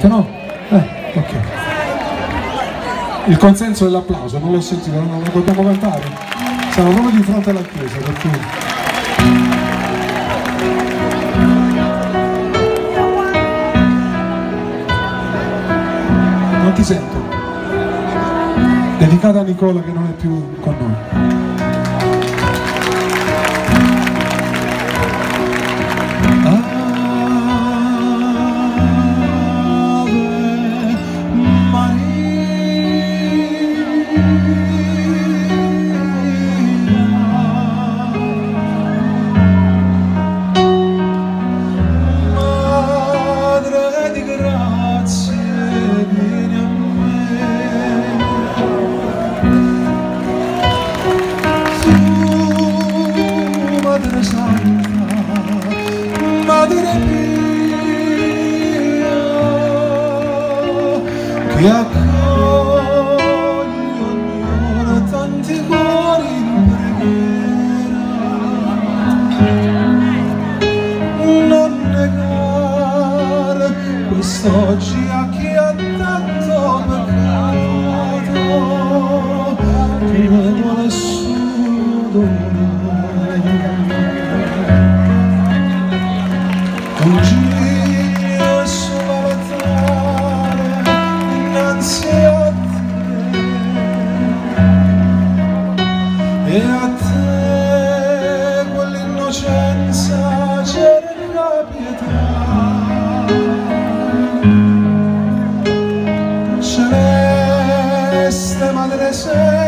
Che no? Ok. Il consenso e l'applauso, non l'ho sentito, non lo dobbiamo cantare? Siamo proprio di fronte alla chiesa, per cui... Non ti sento. Dedicata a Nicola che non è più con noi. Che accoglie ognuno tanti cuori in preghiera, non negare quest'oggi a chi ha tanto peccato, che non vuole nessuno dolore. Un giglio sull'altare innanzi a te, e a te quell'innocenza cerca pietà. Celeste Madre